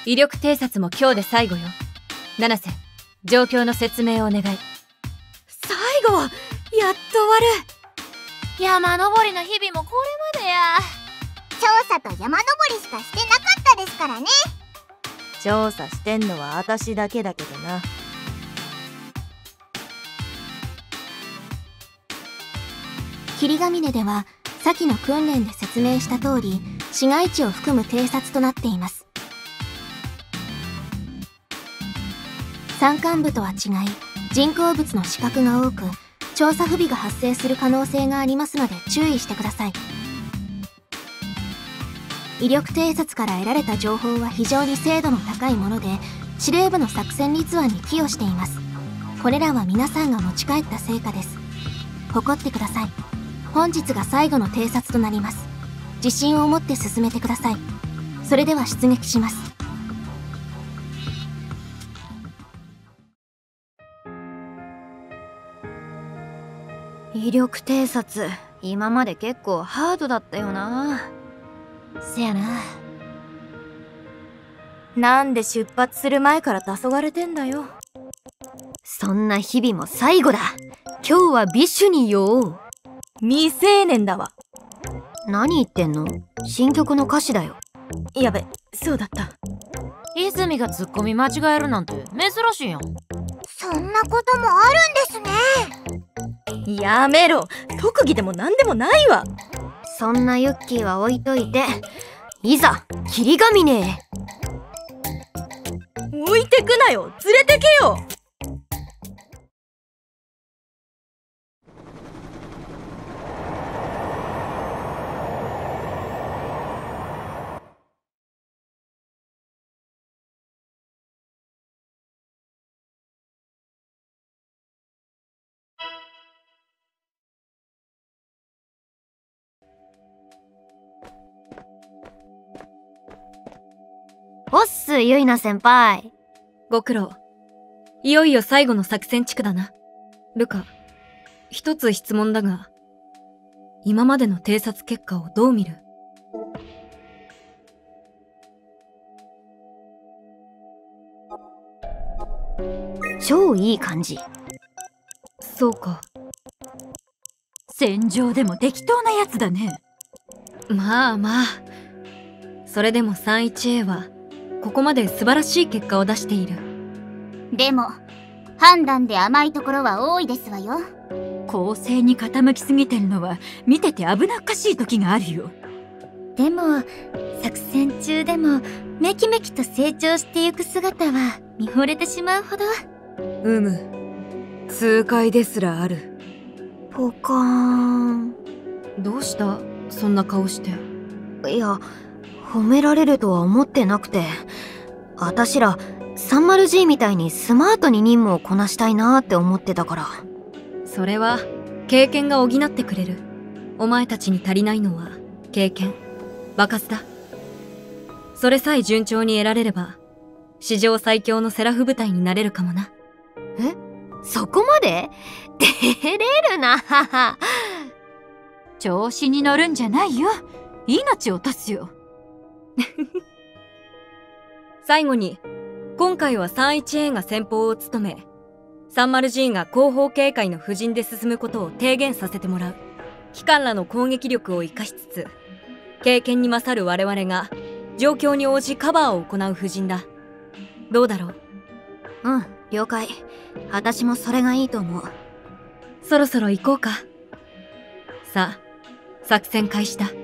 威力偵察も今日で最後よ。七瀬、状況の説明をお願い。 最後、やっと終わる。 山登りの日々もこれまでや。 調査と山登りしかしてなかったですからね。 調査してんのは私だけだけどな。 霧ヶ峰では先の訓練で説明した通り、市街地を含む偵察となっています。山間部とは違い、人工物の死角が多く、調査不備が発生する可能性がありますので注意してください。威力偵察から得られた情報は非常に精度の高いもので、司令部の作戦立案に寄与しています。これらは皆さんが持ち帰った成果です。誇ってください。本日が最後の偵察となります。自信を持って進めてください。それでは出撃します。 威力偵察、今まで結構ハードだったよな。 せやな。 なんで出発する前から黄昏てんだよ。 そんな日々も最後だ。今日はビシュに言おう。 未成年だわ。 何言ってんの？新曲の歌詞だよ。 やべ、そうだった。 泉がツッコミ間違えるなんて珍しいやん。 そんなこともあるんですね。 やめろ。特技でも何でもないわ。 そんなユッキーは置いといて、いざ霧ヶ峰へ。 置いてくなよ。連れてけよ。 おっす、ゆいな先輩。 ご苦労。いよいよ最後の作戦地区だな。ルカ、一つ質問だが、今までの偵察結果をどう見る？ 超いい感じ。 そうか。 戦場でも適当なやつだね。 まあまあ。それでも 31A は、ここまで素晴らしい結果を出している。 でも判断で甘いところは多いですわよ。 公正に傾きすぎてるのは見てて危なっかしい時があるよ。 でも、作戦中でもめきめきと成長していく姿は見惚れてしまうほど。 痛快ですらある。 ポカーン。 どうした？そんな顔して。 いや、褒められるとは思ってなくて、あたしら 30G みたいにスマートに任務をこなしたいなーって思ってたから。 それは経験が補ってくれる。お前たちに足りないのは経験、場数だ。それさえ順調に得られれば史上最強のセラフ部隊になれるかもな。 え？そこまで？出れるな。 調子に乗るんじゃないよ。命を落とすよ。 最後に、今回は 31A が先鋒を務め、30G が後方警戒の布陣で進むことを提言させてもらう。機関らの攻撃力を生かしつつ、経験に勝る我々が状況に応じカバーを行う布陣だ。どうだろう？ うん、了解。私もそれがいいと思う。 そろそろ行こうか。さあ、作戦開始だ。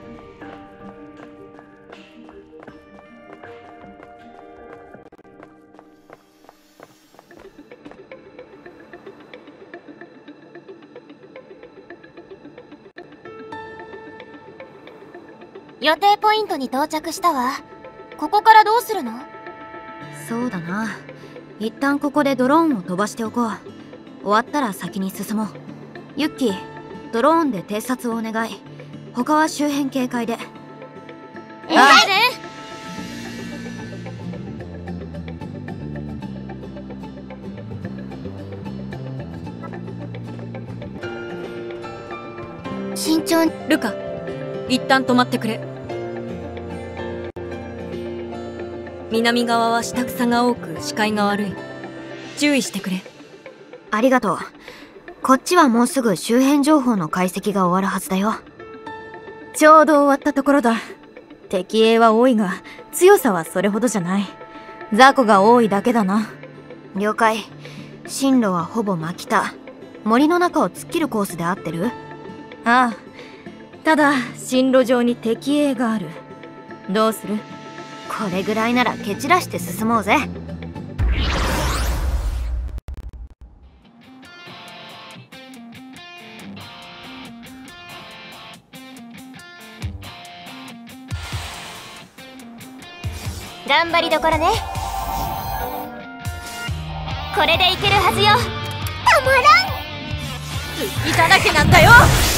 予定ポイントに到着したわ。ここからどうするの？ そうだな。一旦ここでドローンを飛ばしておこう。終わったら先に進もう。ユッキー、ドローンで偵察をお願い。他は周辺警戒で。 慎重に。 ルカ、一旦止まってくれ。 南側は下草が多く視界が悪い。注意してくれ。 ありがとう。こっちはもうすぐ周辺情報の解析が終わるはずだよ。 ちょうど終わったところだ。敵影は多いが、強さはそれほどじゃない。雑魚が多いだけだな。 了解。進路はほぼ真北。森の中を突っ切るコースで合ってる？ ああ。ただ、進路上に敵影がある。どうする？ これぐらいなら蹴散らして進もうぜ。 頑張りどころね。これでいけるはずよ。たまらん。 敵だらけなんだよ。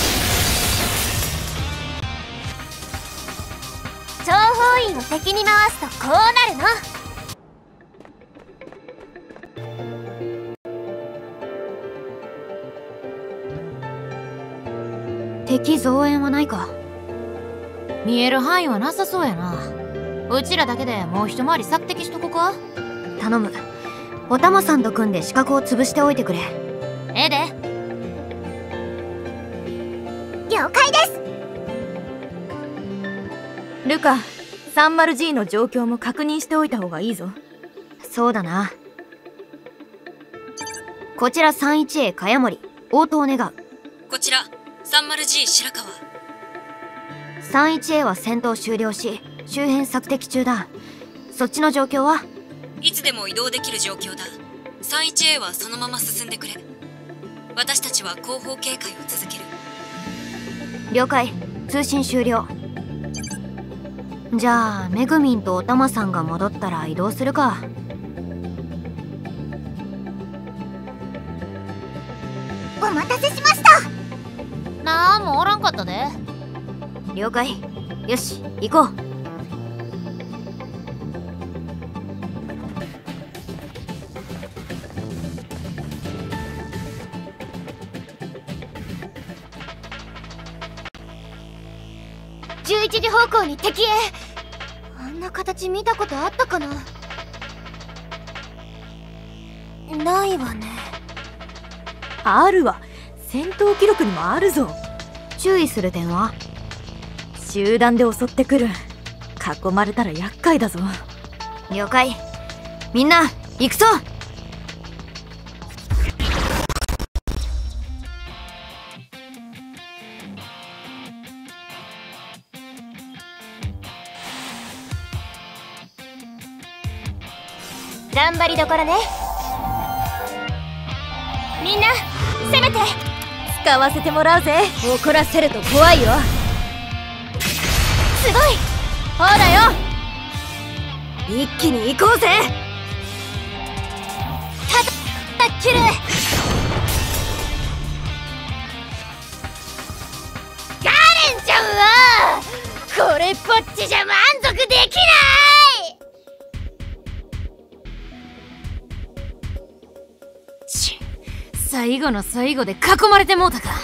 諜報員を敵に回すとこうなるの。 敵増援はないか？ 見える範囲はなさそうやな。うちらだけでもう一回り索敵しとこか。 頼む。おたまさんと組んで死角を潰しておいてくれ。 ええで。 了解です。 ルカ、30G の状況も確認しておいた方がいいぞ。 そうだな。こちら 31A 茅森、応答願う。 こちら 30G 白川。 31A は戦闘終了し周辺索敵中だ。そっちの状況は？ いつでも移動できる状況だ。 31A はそのまま進んでくれ。私たちは後方警戒を続ける。 了解。通信終了。じゃあめぐみんとおたまさんが戻ったら移動するか。 お待たせしました。 なんもおらんかったで。 了解。よし行こう。 11時方向に敵へ。あんな形見たことあったかな？ないわね。 あるわ。戦闘記録にもあるぞ。 注意する点は？ 集団で襲ってくる。囲まれたら厄介だぞ。 了解。みんな行くぞ。 頑張りどころね。みんな攻めて。 使わせてもらうぜ。 怒らせると怖いよ。 すごい。 ほらよ、一気に行こうぜ。 タッキル。ガレンちゃんはこれっぽっちじゃ満足できない。 最後の最後で囲まれてもうたか。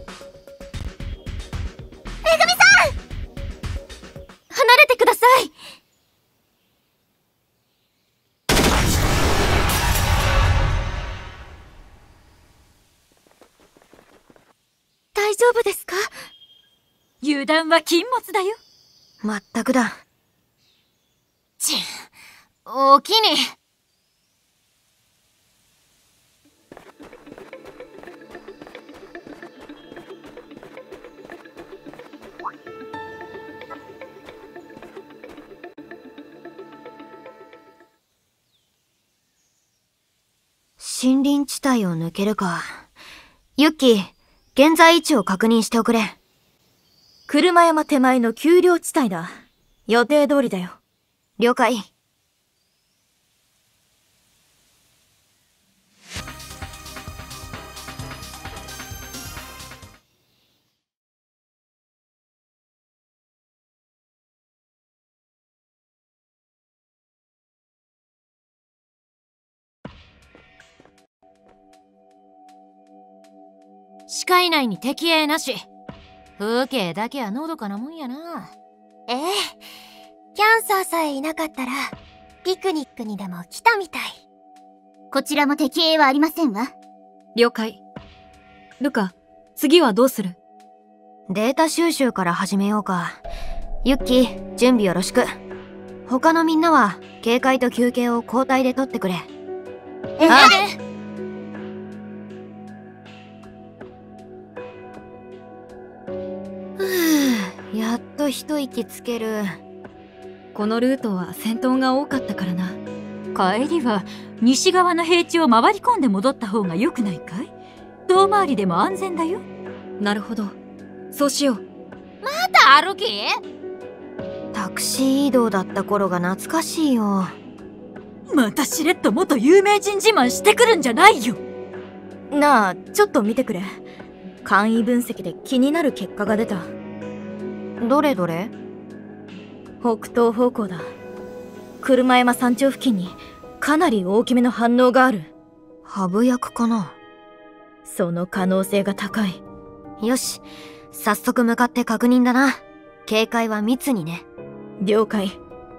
めぐみさん、離れてください。大丈夫ですか？ 油断は禁物だよ。 まったくだ。 おきに。 森林地帯を抜けるか。ユッキー、現在位置を確認しておくれ。 車山手前の丘陵地帯だ。予定通りだよ。 了解。 視界内に敵影なし。風景だけはのどかなもんやな。 ええ、キャンサーさえいなかったらピクニックにでも来たみたい。 こちらも敵影はありませんわ。 了解。ルカ、次はどうする？ データ収集から始めようか。ユッキー、準備よろしく。他のみんなは警戒と休憩を交代で取ってくれ。やっと一息つける。 このルートは戦闘が多かったからな。 帰りは西側の平地を回り込んで戻った方が良くないかい？遠回りでも安全だよ。 なるほど。そうしよう。 また歩き？ タクシー移動だった頃が懐かしいよ。 またしれっと元有名人自慢してくるんじゃないよ。 なあ、ちょっと見てくれ。簡易分析で気になる結果が出た。 どれどれ？ 北東方向だ。車山山頂付近にかなり大きめの反応がある。 ハブ薬かな？ その可能性が高い。 よし、早速向かって確認だな。警戒は密にね。 了解。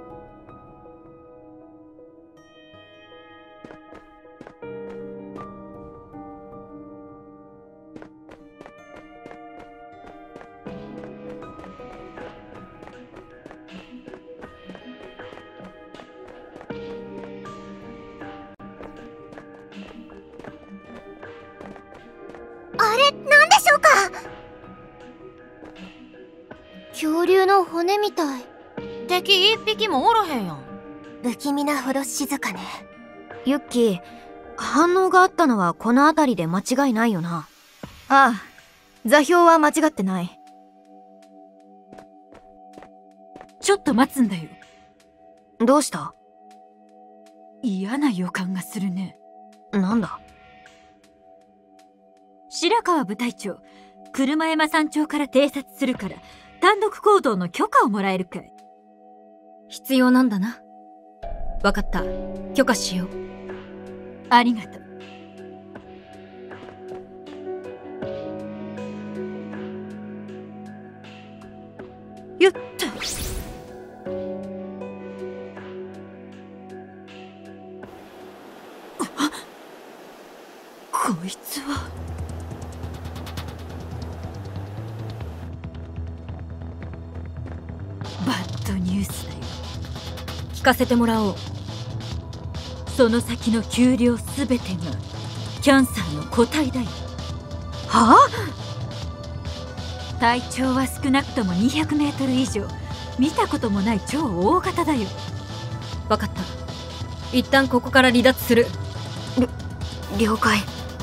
あれ、なんでしょうか？恐竜の骨みたい。 敵一匹もおらへんやん。 不気味なほど静かね。 ユッキー、反応があったのはこの辺りで間違いないよな。 ああ、座標は間違ってない。 ちょっと待つんだよ。 どうした？ 嫌な予感がするね。 なんだ？ 白川部隊長、車山山頂から偵察するから単独行動の許可をもらえるかい？ 必要なんだな。わかった。許可しよう。 ありがとう。よっと。こいつは。バッドニュースだよ。 聞かせてもらおう。 その先の丘陵すべてがキャンサーの個体だよ。 はあ？体長は少なくとも200メートル以上。見たこともない超大型だよ。 わかった。一旦ここから離脱する。 了解。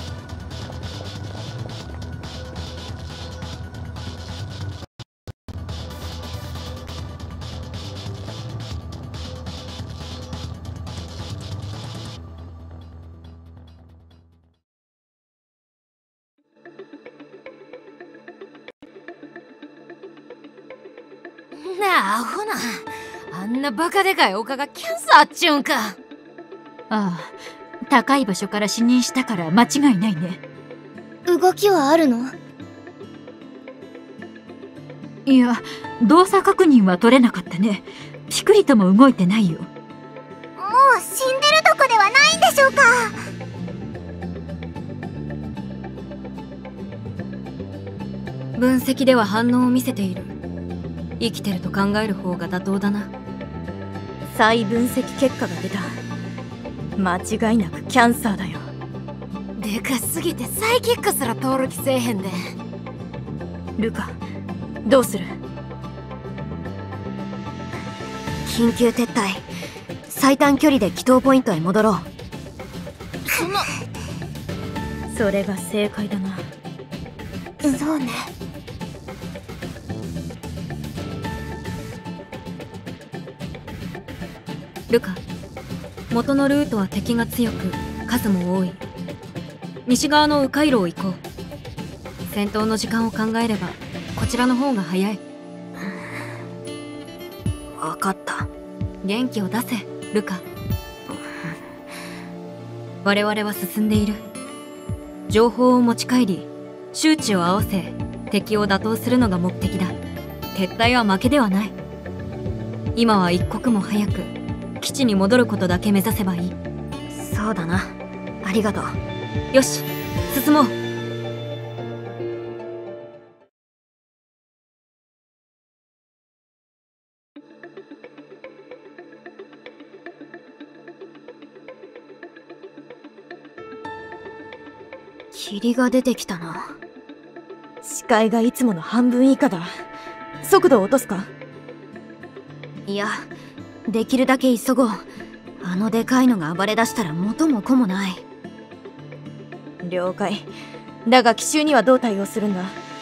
なあ、アホな。あんなバカでかい丘がキャンサーっちゅうんか。ああ、高い場所から視認したから間違いないね。 動きはあるの？ いや、動作確認は取れなかったね。ピクリとも動いてないよ。 もう死んでるとこではないんでしょうか？ 分析では反応を見せている。生きてると考える方が妥当だな。 再分析結果が出た。間違いなくキャンサーだよ。 でかすぎてサイキックすら登録せえへんで。 ルカ、どうする？ 緊急撤退。最短距離で帰投ポイントへ戻ろう。 それが正解だな。 そうね。 ルカ、元のルートは敵が強く数も多い。西側の迂回路を行こう。戦闘の時間を考えればこちらの方が早い。 わかった。 元気を出せ、ルカ。我々は進んでいる。情報を持ち帰り周知を合わせ敵を打倒するのが目的だ。撤退は負けではない。今は一刻も早く基地に戻ることだけ目指せばいい。 そうだな。ありがとう。 よし、進もう。 霧が出てきたな。 視界がいつもの半分以下だ。速度を落とすか？ いや、できるだけ急ごう。あのでかいのが暴れ出したら元も子もない。 了解。だが奇襲にはどう対応するんだ？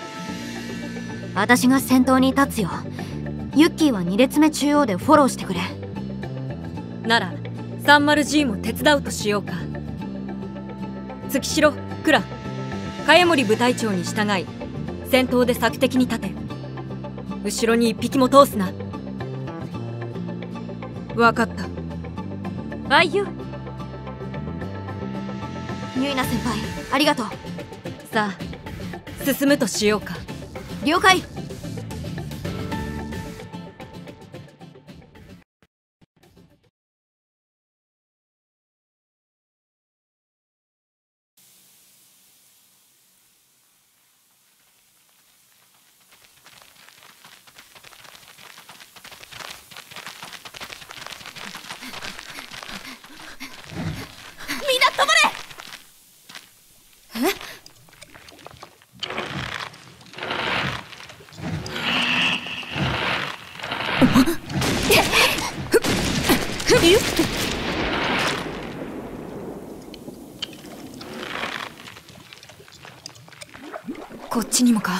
私が先頭に立つよ。ユッキーは2列目中央でフォローしてくれ。 なら 30G も手伝うとしようか。月城、クラ、茅森部隊長に従い先頭で索敵に立て。後ろに一匹も通すな。分かった。あいよ。 ユイナ先輩、ありがとう。 さあ進むとしようか。 了解。みんな止まれ！ こっちにもか。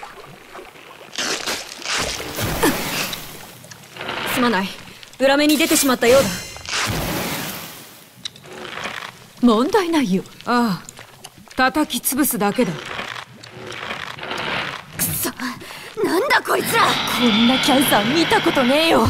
すまない、裏目に出てしまったようだ。 問題ないよ。 ああ、叩き潰すだけだ。 くそ、なんだこいつら。 こんなキャンサー見たことねえよ。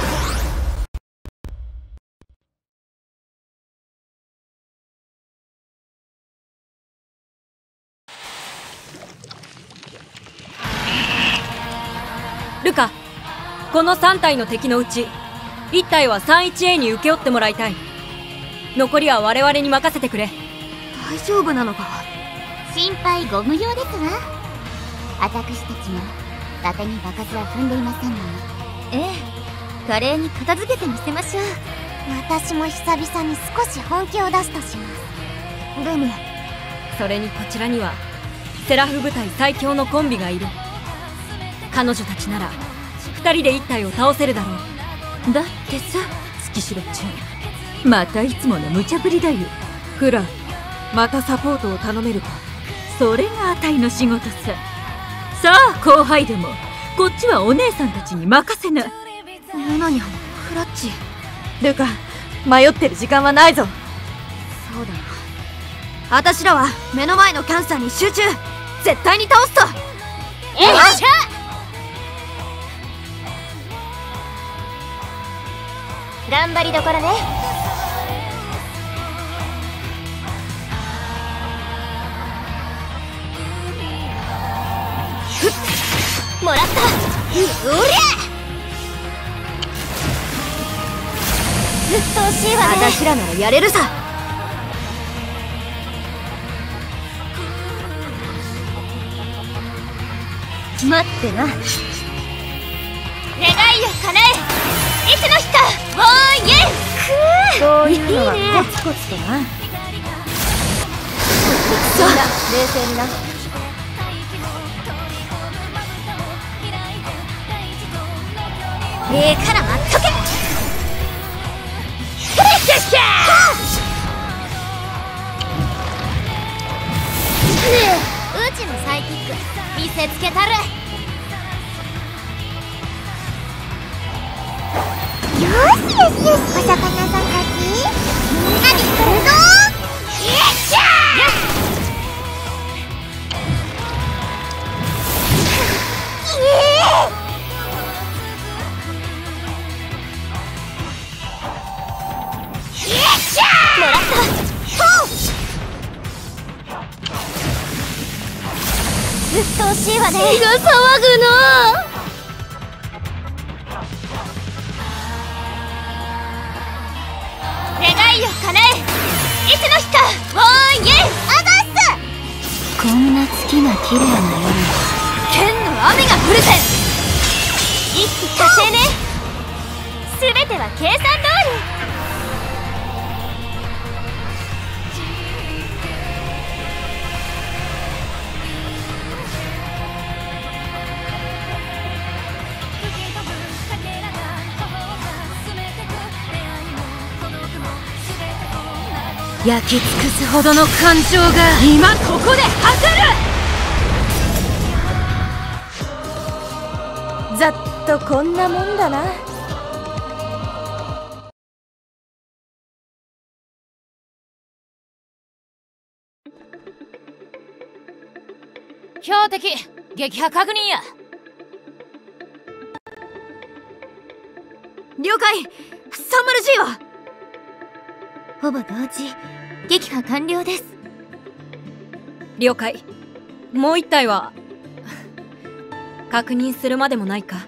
ルカ、この3体の敵のうち1体は 31A に請け負ってもらいたい。残りは我々に任せてくれ。 大丈夫なのか？ 心配ご無用ですわ。私たちも伊達に場数は踏んでいませんのに。 ええ、華麗に片付けてみせましょう。 私も久々に少し本気を出すとします。 でもそれにこちらにはセラフ部隊最強のコンビがいる。彼女たちなら2人で1体を倒せるだろう。 だってさ、月城ちゃん、またいつもの無茶ぶりだよ。 クラ、またサポートを頼めるか。 それがあたいの仕事さ。さあ後輩ども、こっちはお姉さんたちに任せな。 ユナニャン、クラッチ。 ルカ、迷ってる時間はないぞ。 そうだな。私らは目の前のキャンサーに集中。絶対に倒すと。 よっしゃ！頑張りどころね。もらった。うりゃ！うっとうしいわね。 私らならやれるさ。待ってな。願いを叶え、いつの日か。おーイエイ。 そういうのはコツコツとな。 そうだ、冷静にな。 いいから待っとけ。うちのサイキック見せつけたる。よしよしよし、お魚さんたちみんなで来るぞ。よっしゃー。もらった。うっとうしいわね。血が騒ぐの。 日か。おーイエイアガッス。 こんな月が綺麗な夜、 剣の雨が降るぜ。 一気火星ね。すべては計算通り。 焼き尽くすほどの感情が今ここで走る。 ざっとこんなもんだな。 標的撃破確認や。 了解。30G はほぼ同時撃破完了です。 了解。もう一体は確認するまでもないか。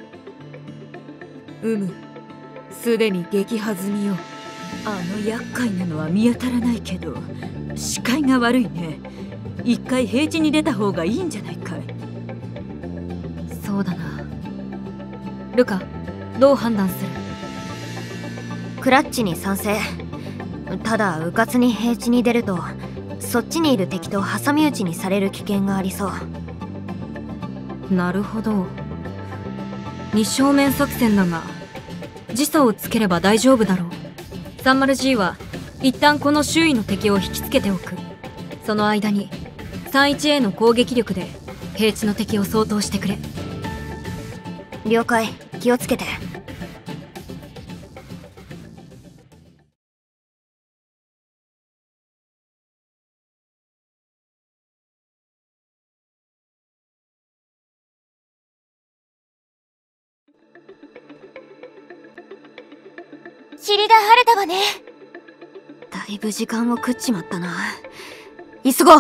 すでに撃破済みよ。あの厄介なのは見当たらないけど、視界が悪いね。一回平地に出た方がいいんじゃないかい。 そうだな。ルカ、どう判断する？ クラッチに賛成。ただ迂闊に平地に出るとそっちにいる敵と挟み撃ちにされる危険がありそう。 なるほど。二正面作戦だが時差をつければ大丈夫だろう。 30G は一旦この周囲の敵を引きつけておく。その間に 31A の攻撃力で平地の敵を掃討してくれ。 了解。気をつけて。 霧が晴れたわね。 だいぶ時間を食っちまったな。急ごう。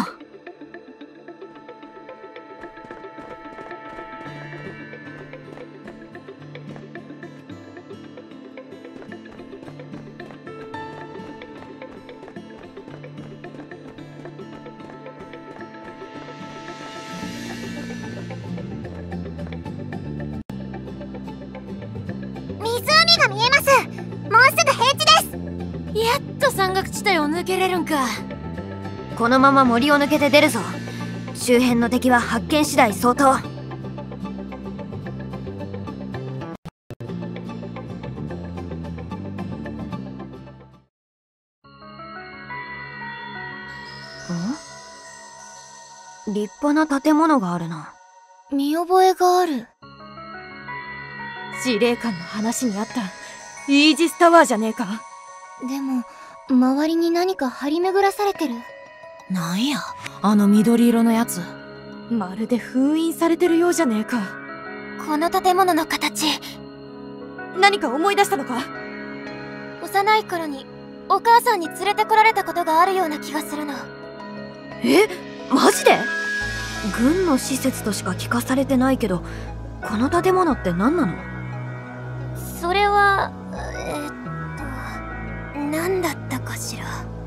湖が見えます。もうすぐ平地です。 やっと山岳地帯を抜けれるんか。 このまま森を抜けて出るぞ。周辺の敵は発見次第相当。立派な建物があるな。 見覚えがある。 司令官の話にあったイージスタワーじゃねえか。 でも周りに何か張り巡らされてる。 なんやあの緑色のやつ。 まるで封印されてるようじゃねえか。 この建物の形、 何か思い出したのか？ 幼い頃にお母さんに連れてこられたことがあるような気がするの。 え、マジで？ 軍の施設としか聞かされてないけど、この建物って何なの？ それは何だったかしら。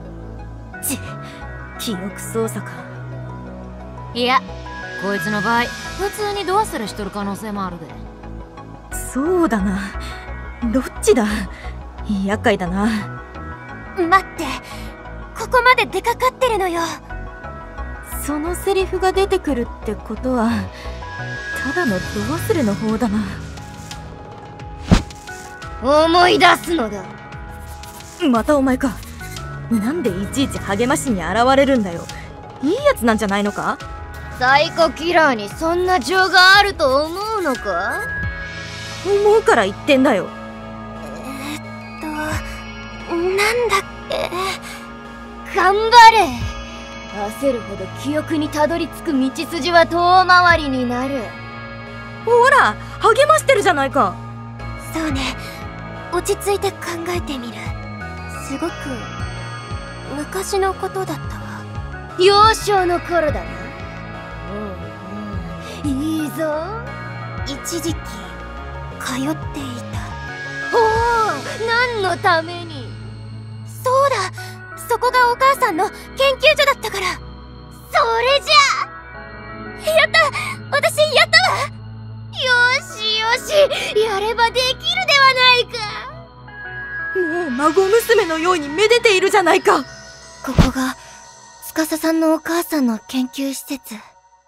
記憶操作か。 いや、こいつの場合普通にドアスルしとる可能性もあるで。 そうだな。どっちだ？厄介だな。 待って、ここまで出かかってるのよ。 そのセリフが出てくるってことはただのド忘れの方だな。 思い出すのだ。 またお前か。なんでいちいち励ましに現れるんだよ。いいやつなんじゃないのか？ サイコキラーにそんな情があると思うのか？ 思うから言ってんだよ。 なんだっけ。 頑張れ。焦るほど記憶にたどり着く道筋は遠回りになる。 ほら励ましてるじゃないか。 そうね、落ち着いて考えてみる。すごく昔のことだったわ。 幼少の頃だな。いいぞ。 一時期通っていた。 ほう、何のために？ そうだ、 そこがお母さんの研究所だったから。それじゃやった、私やったわ。よしよし、やればできるではないか。 もう孫娘のようにめでているじゃないか。 ここが司さんのお母さんの研究施設。つまりは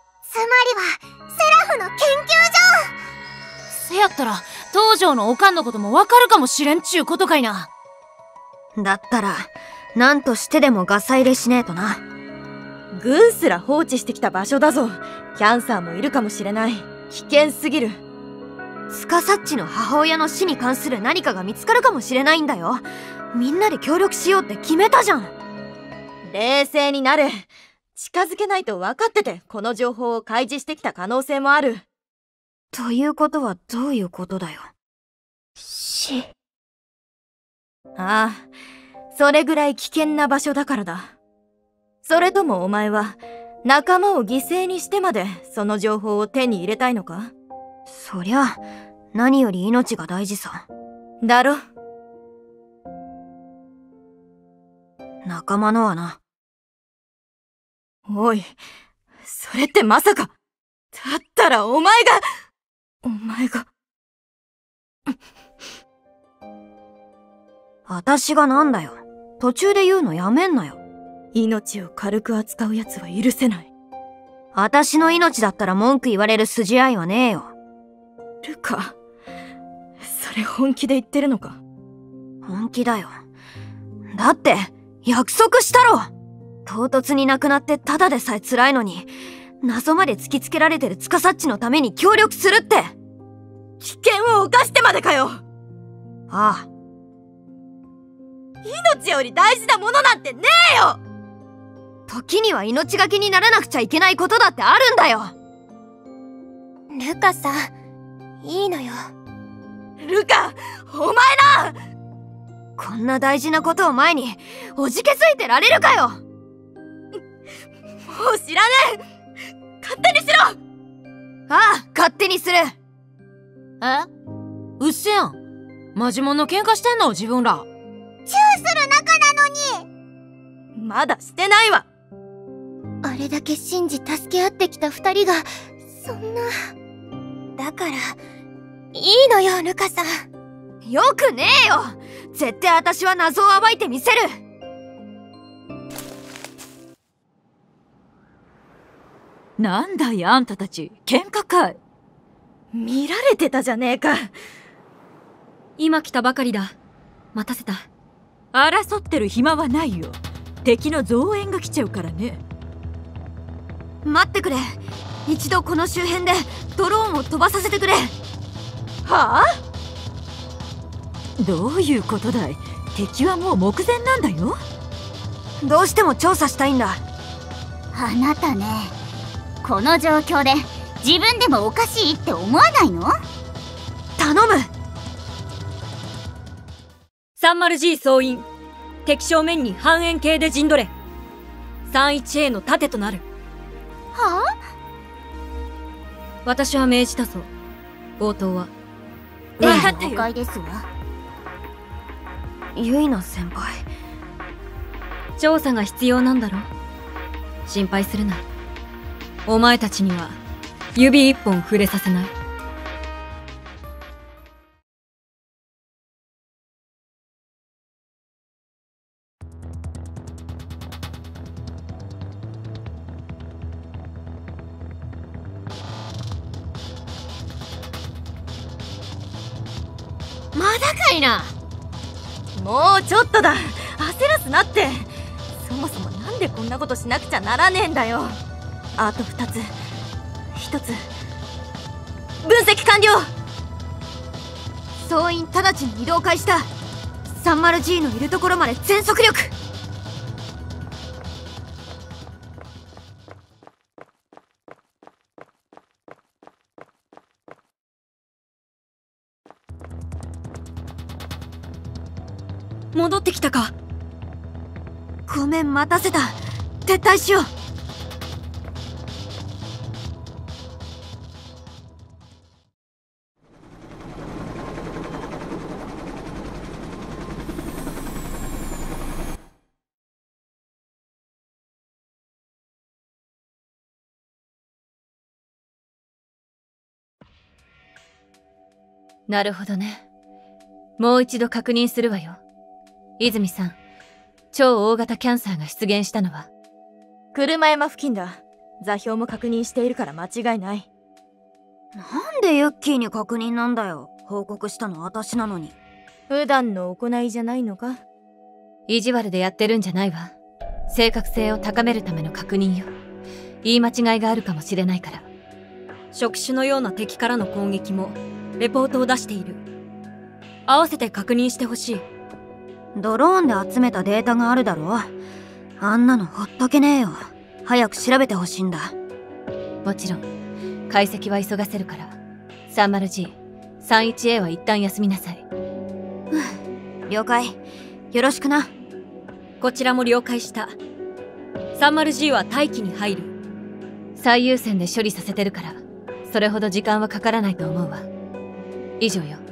セラフの研究所。 せやったら東条のおかんのこともわかるかもしれんっちゅうことかいな。 だったら何としてでもガサ入れしねえとな。 軍すら放置してきた場所だぞ。キャンサーもいるかもしれない。危険すぎる。 スカサッチの母親の死に関する何かが見つかるかもしれないんだよ。みんなで協力しようって決めたじゃん。 冷静になれ。近づけないと分かっててこの情報を開示してきた可能性もある。 ということはどういうことだよ。 ああ、それぐらい危険な場所だからだ。それともお前は仲間を犠牲にしてまでその情報を手に入れたいのか？ そりゃ何より命が大事さ。 だろ？ 仲間のはな。 おい、それってまさか。だったらお前が。 私がなんだよ。途中で言うのやめんなよ。 命を軽く扱う奴は許せない。 私の命だったら文句言われる筋合いはねえよ。 ルカ、それ本気で言ってるのか？ 本気だよ。だって約束したろ。唐突に亡くなってただでさえ辛いのに謎まで突きつけられてる司サッチのために協力するって。 危険を冒してまでかよ。 ああ、 命より大事なものなんてねえよ。 時には命がけにならなくちゃいけないことだってあるんだよ。 ルカさん、いいのよ。 ルカ、お前な。 こんな大事なことを前におじけづいてられるかよ。もう知らねえ。勝手にしろ。 ああ、勝手にする。 うっせやん。マジモンの喧嘩してんの自分ら。 チューする仲なのに。 まだしてないわ。 あれだけ信じ助け合ってきた二人がそんな。だからいいのよ、ルカさん。 よくねえよ。絶対私は謎を暴いてみせる。 なんだいあんたたち、喧嘩かい？ 見られてたじゃねえか。 今来たばかりだ。待たせた。 争ってる暇はないよ。敵の増援が来ちゃうからね。 待ってくれ。一度この周辺でドローンを飛ばさせてくれ。 はあ？ どういうことだい？敵はもう目前なんだよ。 どうしても調査したいんだ。 あなたね、この状況で自分でもおかしいって思わないの？ 頼む。 30G 総員、敵正面に半円形で陣取れ。 31A の盾となる。 はあ？ 私は命じたぞ。応答は？ 了解ですわ。 ユイナ先輩、 調査が必要なんだろ？心配するな。お前たちには指一本触れさせない。 まだかいな。 もうちょっとだ。焦らすなって。そもそもなんでこんなことしなくちゃならねえんだよ。あと2つ。1つ分析完了。 総員直ちに移動開始だ。 30G のいるところまで全速力。 戻ってきたか。 ごめん、待たせた。撤退しよう。 なるほどね。もう一度確認するわよ。泉さん、超大型キャンサーが出現したのは？ 車山付近だ。座標も確認しているから間違いない。 なんでユッキーに確認なんだよ。報告したの私なのに。 普段の行いじゃないのか？ 意地悪でやってるんじゃないわ。正確性を高めるための確認よ。言い間違いがあるかもしれないから。触手のような敵からの攻撃もレポートを出している。合わせて確認してほしい。 ドローンで集めたデータがあるだろ。あんなのほっとけねえよ。早く調べてほしいんだ。 もちろん解析は急がせるから。 30G、31A は一旦休みなさい。 了解。よろしくな。 こちらも了解した。 30G は待機に入る。最優先で処理させてるから、それほど時間はかからないと思うわ。以上よ。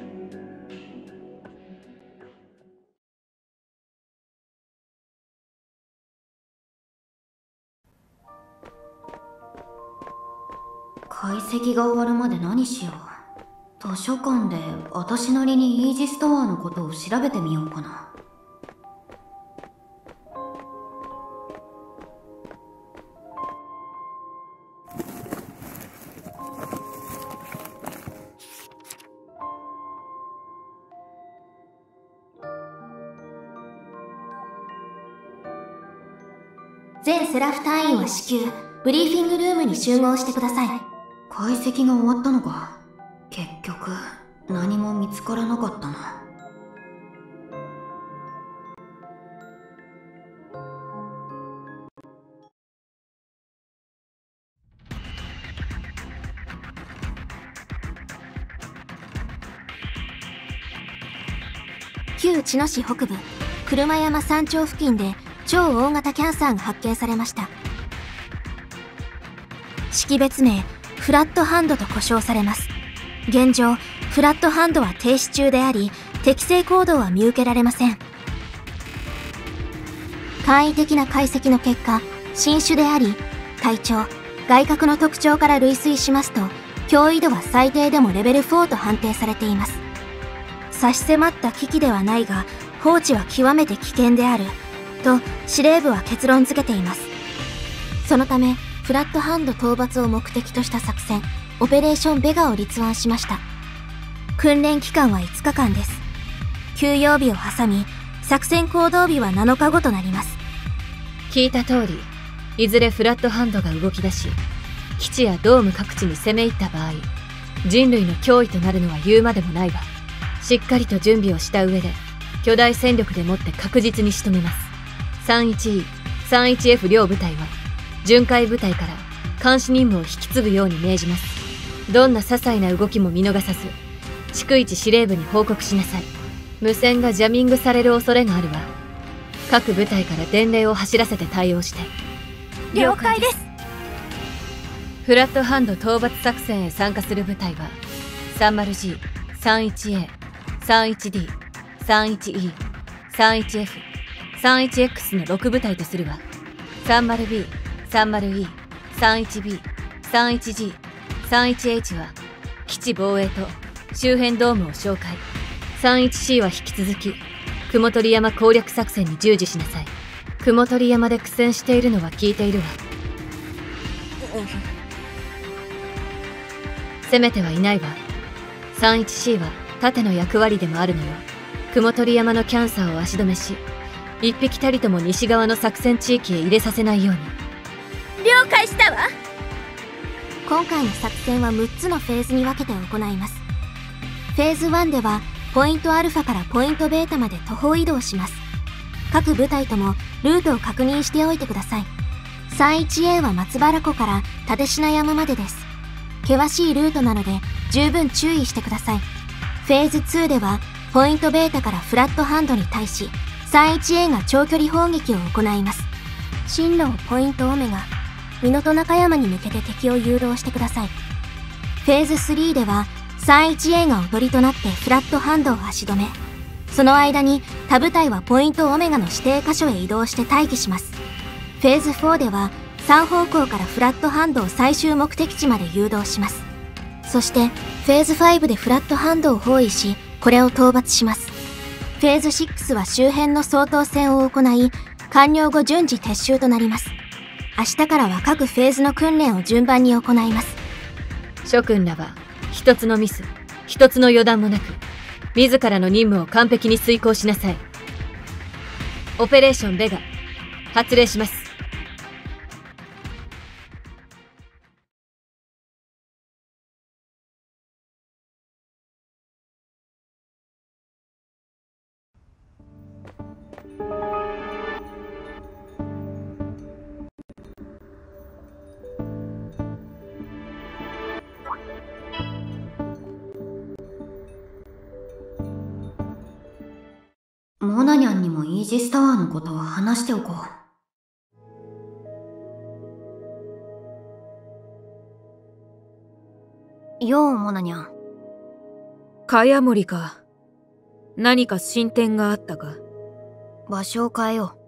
解析が終わるまで何しよう。図書館で私なりにイージスタワーのことを調べてみようかな。 全セラフ隊員は至急ブリーフィングルームに集合してください。 解析が終わったのか。結局何も見つからなかったな。 旧茅野市北部車山山頂付近で超大型キャンサーが発見されました。識別名フラットハンドと呼称されます。現状フラットハンドは停止中であり、適正行動は見受けられません。簡易的な解析の結果、新種であり、体長外角の特徴から類推しますと、脅威度は最低でもレベル4と判定されています。差し迫った危機ではないが、放置は極めて危険であると司令部は結論付けています。そのためフラットハンド討伐を目的とした作戦オペレーションベガを立案しました。訓練期間は5日間です。休養日を挟み作戦行動日は7日後となります。 聞いた通り、いずれフラットハンドが動き出し、基地やドーム各地に攻め入った場合、人類の脅威となるのは言うまでもないわ。しっかりと準備をした上で巨大戦力でもって確実に仕留めます。31E、31F 両部隊は巡回部隊から監視任務を引き継ぐように命じます。どんな些細な動きも見逃さず、逐一司令部に報告しなさい。無線がジャミングされる恐れがあるわ。各部隊から伝令を走らせて対応して。 了解です。 フラットハンド討伐作戦へ参加する部隊は 30G、31A、31D、31E、31F、31X の6部隊とするわ。30B、30E、31B、31G、31H は基地防衛と周辺ドームを紹介。31C は引き続き雲取山攻略作戦に従事しなさい。雲取山で苦戦しているのは聞いているわ。攻めてはいないわ。31C は盾の役割でもあるのよ。雲取山のキャンサーを足止めし、一匹たりとも西側の作戦地域へ入れさせないように。 了解したわ。 今回の作戦は6つのフェーズに分けて行います。フェーズ1ではポイントアルファからポイントベータまで徒歩移動します。各部隊ともルートを確認しておいてください。31A は松原湖から立科山までです。険しいルートなので十分注意してください。フェーズ2ではポイントベータからフラットハンドに対し 31A が長距離砲撃を行います。進路をポイントオメガ、港中山に向けて敵を誘導してください。フェーズ3では 31A が囮りとなってフラットハンドを足止め、その間に他部隊はポイントオメガの指定箇所へ移動して待機します。フェーズ4では3方向からフラットハンドを最終目的地まで誘導します。 そしてフェーズ5でフラットハンドを包囲し、これを討伐します。フェーズ6は周辺の掃討戦を行い、完了後順次撤収となります。明日からは各フェーズの訓練を順番に行います。 諸君らは一つのミス、一つの予断もなく自らの任務を完璧に遂行しなさい。オペレーションベガ発令します。 モナニャンにもイージスタワーのことを話しておこう。よう、モナニャン。 茅森か。何か進展があったか。 場所を変えよ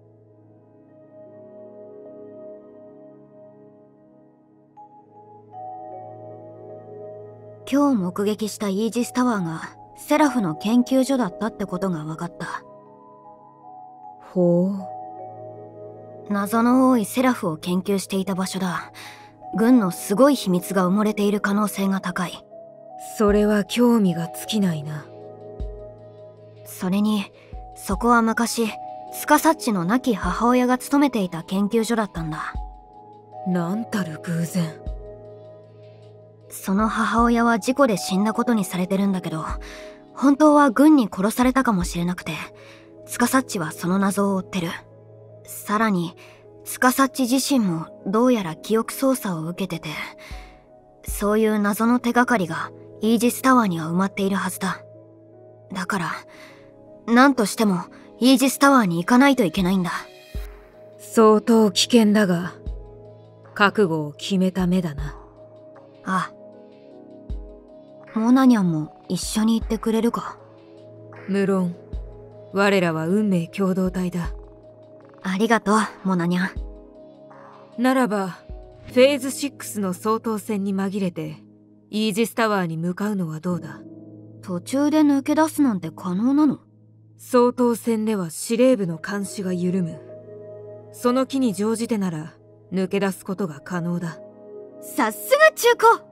う。今日目撃したイージスタワーがセラフの研究所だったってことが分かった。 ほう。謎の多いセラフを研究していた場所だ。軍のすごい秘密が埋もれている可能性が高い。 それは興味が尽きないな。 それに、そこは昔、スカサッチの亡き母親が勤めていた研究所だったんだ。 なんたる偶然。 その母親は事故で死んだことにされてるんだけど、本当は軍に殺されたかもしれなくて、スカサッチはその謎を追ってる。さらに、スカサッチ自身もどうやら記憶操作を受けてて、そういう謎の手がかりがイージスタワーには埋まっているはずだ。だから、何としてもイージスタワーに行かないといけないんだ。 相当危険だが、覚悟を決めた目だな。 ああ。モナニャンも一緒に行ってくれるか？ 無論、我らは運命共同体だ。 ありがとう、モナニャン。 ならば、フェーズ6の掃討戦に紛れて、イージスタワーに向かうのはどうだ？ 途中で抜け出すなんて可能なの？ 掃討戦では司令部の監視が緩む。その機に乗じてなら、抜け出すことが可能だ。 さすが中古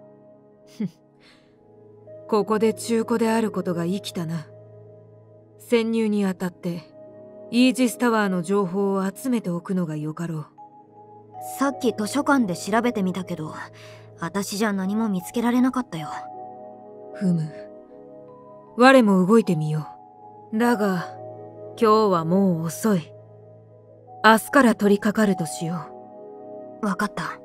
ここで中古であることが生きたな。潜入にあたって、イージスタワーの情報を集めておくのがよかろう。 さっき図書館で調べてみたけど、私じゃ何も見つけられなかったよ。 ふむ。我も動いてみよう。だが、今日はもう遅い。明日から取り掛かるとしよう。わかった。